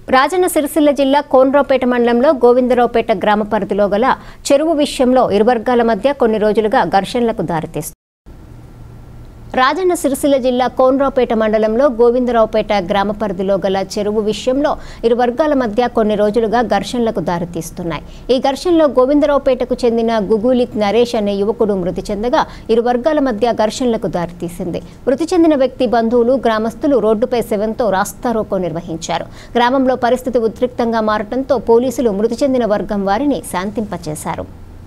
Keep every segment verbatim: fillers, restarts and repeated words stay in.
రాజన్న సిరిసిల్ల జిల్లా కోనరావుపేట మండలంలో గోవిందరావుపేట గ్రామ పరిధిలో గల చెరువు విషయంలో ఇరు వర్గాల మధ్య కొన్ని రోజులుగా ఘర్షణలకు దారితీస్తుంది. రాజన్న సిరిసిల్ల జిల్లా కోనరావుపేట మండలంలో గోవిందరావుపేట గ్రామ పరిధిలో గల చెరువు విషయంలో ఇరు వర్గాల మధ్య కొన్ని రోజులుగా ఘర్షణలకు దారితీస్తున్నాయి. ఈ ఘర్షణలో గోవిందరావుపేటకు చెందిన గుగూలిత్ నరేష్ అనే యువకుడు మృతి చెందగా ఇరు వర్గాల మధ్య ఘర్షణలకు దారితీసింది. మృతి చెందిన వ్యక్తి బంధువులు గ్రామస్తులు రోడ్డుపై సెవెన్తో రాస్తారోకో నిర్వహించారు. గ్రామంలో పరిస్థితి ఉద్రిక్తంగా మారడంతో పోలీసులు మృతి చెందిన వర్గం వారిని శాంతింపచేశారు.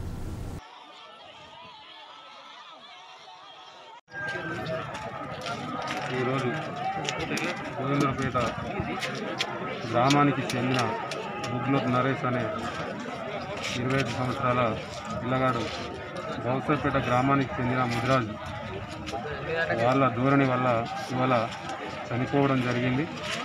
ఈరోజు గోవిందరావుపేట గ్రామానికి చెందిన గుగ్లోత్ నరేష్ అనే ఇరవై ఐదు సంవత్సరాల పిల్లగాడు బౌసర్పేట గ్రామానికి చెందిన ముదిరాజు వాళ్ళ ధోరణి వల్ల ఇవాళ చనిపోవడం జరిగింది.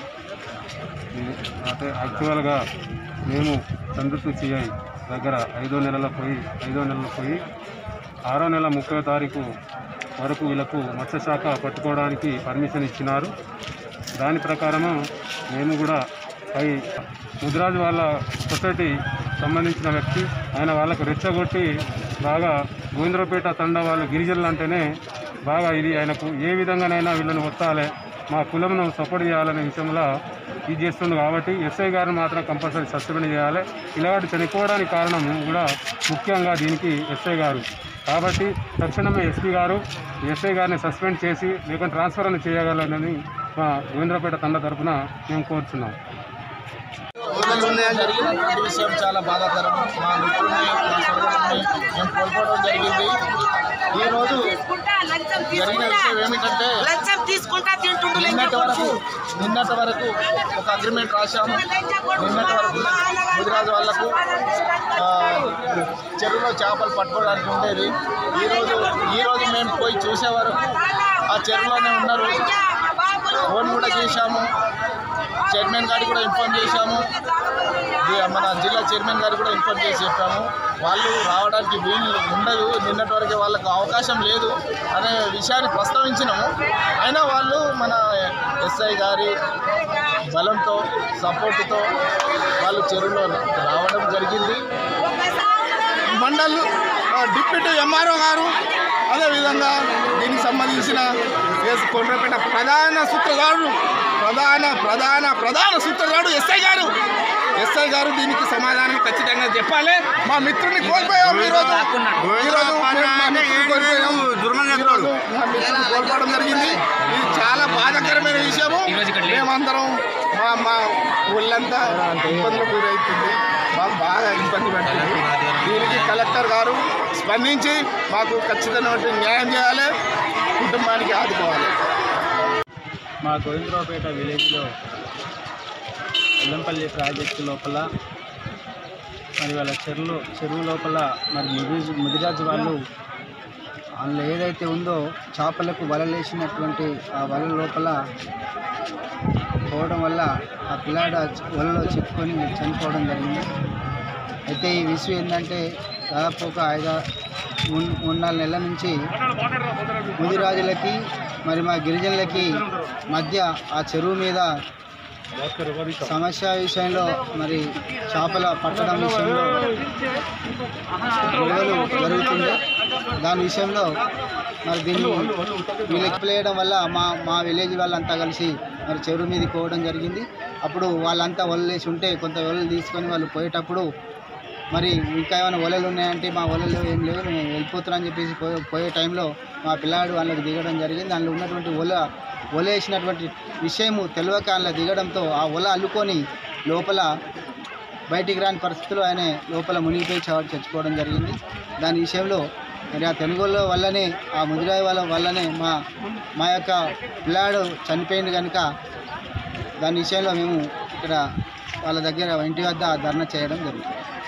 అంటే యాక్చువల్గా మేము చంద్రసు సిఐ దగ్గర ఐదో నెలల పోయి ఐదో నెలలు పోయి ఆరో నెల ముప్పై తారీఖు వరకు వీళ్ళకు మత్స్యశాఖ పట్టుకోవడానికి పర్మిషన్ ఇచ్చినారు. దాని ప్రకారము మేము కూడా పై ముదిరాజు వాళ్ళ సొసైటీ సంబంధించిన వ్యక్తి ఆయన వాళ్ళకు రెచ్చగొట్టి బాగా గోవిందరావుపేట తండా వాళ్ళు గిరిజనులు అంటేనే బాగా ఇది ఆయనకు ఏ విధంగానైనా వీళ్ళని ఒత్తాలి, మా కులంను సపోర్ట్ చేయాలనే విషయంలో ఇది చేస్తుంది. కాబట్టి ఎస్ఐ గారిని మాత్రం కంపల్సరీ సస్పెండ్ చేయాలి. ఇలాంటి చనిపోవడానికి కారణం కూడా ముఖ్యంగా దీనికి ఎస్ఐ గారు. కాబట్టి తక్షణమే ఎస్పీ గారు ఎస్ఐ గారిని సస్పెండ్ చేసి లేకుంటే ట్రాన్స్ఫర్ అని చేయగలరని మా గోవిందరావుపేట తండ తరఫున మేము కోరుతున్నాం. జరిగినటువంటి విషయం చాలా బాధాకరం. మా మిత్రుని మా సోదరుని మేము కోల్పోవడం జరిగింది. ఈరోజు జరిగిన విషయం ఏమిటంటే నిన్నటి వరకు నిన్నటి వరకు ఒక అగ్రిమెంట్ రాశాము. నిన్నటి వరకు ముదిరాజు వాళ్లకు చెరువులో చేపలు పట్టుకోవడానికి ఉండేది. ఈరోజు ఈరోజు మేము పోయి చూసే వరకు ఆ చెరువులోనే ఉన్నారు. ఫోన్ కూడా చేశాము, చైర్మన్ గారికి కూడా ఇన్ఫార్మ్ చేశాము, మన జిల్లా చైర్మన్ గారికి కూడా ఇన్ఫార్మ్ చేసి చెప్పాము. వాళ్ళు రావడానికి వీలు ఉండదు, నిన్నటి వరకు వాళ్ళకు అవకాశం లేదు అనే విషయాన్ని ప్రస్తావించినాము. అయినా వాళ్ళు మన ఎస్ఐ గారి బలంతో సపోర్టుతో వాళ్ళు చెరువులో రావడం జరిగింది. మండల్ డిప్యూటీ ఎంఆర్ఓ గారు అదేవిధంగా దీనికి సంబంధించిన కోనరావుపేట ప్రధాన సూత్రధారుడు ప్రధాన ప్రధాన ప్రధాన సూత్రధారుడు ఎస్ఐ గారు ఎస్ఐ గారు దీనికి సమాధానం ఖచ్చితంగా చెప్పాలి. మా మిత్రుడిని కోల్పోయాము. ఈరోజు ఈరోజు కోల్పోవడం జరిగింది. ఇది చాలా బాధాకరమైన విషయము. మేమందరం మా మా ఊళ్ళంతా ఇబ్బందులకు గురవుతుంది, మాకు బాగా ఇబ్బంది పెట్టింది. దీనికి కలెక్టర్ గారు స్పందించి మాకు ఖచ్చితమైన న్యాయం చేయాలి, కుటుంబానికి ఆదుకోవాలి. మా గోవిందరావుపేట విలేజ్లో ఎల్లంపల్లి ప్రాజెక్టు లోపల మరి వాళ్ళ చెరువులో చెరువు లోపల మరి ముదిరాజు ముదిరాజు వాళ్ళు అందులో ఏదైతే ఉందో చేపలకు వలలేసినటువంటి ఆ వల లోపల పోవడం వల్ల ఆ పిల్లాడ వలలో చిక్కుకొని చనిపోవడం జరిగింది. అయితే ఈ విషయం ఏంటంటే దాదాపు ఒక ఐదు మూడు మూడు నాలుగు నెలల నుంచి ముదిరాజులకి మరి మా గిరిజనులకి మధ్య ఆ చెరువు మీద సమస్య విషయంలో మరి చేపల పట్టడం విషయంలో గొడవలు జరుగుతుంది. దాని విషయంలో మరి దీన్ని వీళ్ళకి వేయడం వల్ల మా మా విలేజ్ వాళ్ళంతా కలిసి మరి చెరువు మీదకి పోవడం జరిగింది. అప్పుడు వాళ్ళంతా వలలేసి ఉంటే కొంత వలలు తీసుకొని వాళ్ళు పోయేటప్పుడు మరి ఇంకా ఏమైనా వలలు ఉన్నాయంటే మా వలలు ఏం లేవు మేము వెళ్ళిపోతున్నామని చెప్పేసి పోయే పోయే టైంలో మా పిల్లాడు వాళ్ళకి దిగడం జరిగింది. అందులో ఉన్నటువంటి వల వల వేసినటువంటి విషయము తెలియక అందులో దిగడంతో ఆ వల అల్లుకొని లోపల బయటికి రాని పరిస్థితుల్లో ఆయన లోపల మునిగిపోయి చావు చచ్చిపోవడం జరిగింది. దాని విషయంలో మరి ఆ తెనుగోళ్ళ వల్లనే ఆ ముదిరాయి వాళ్ళ వల్లనే మా మా యొక్క పిల్లాడు చనిపోయింది కనుక దాని విషయంలో మేము ఇక్కడ వాళ్ళ దగ్గర ఇంటి వద్ద ధర్నా చేయడం జరుగుతుంది.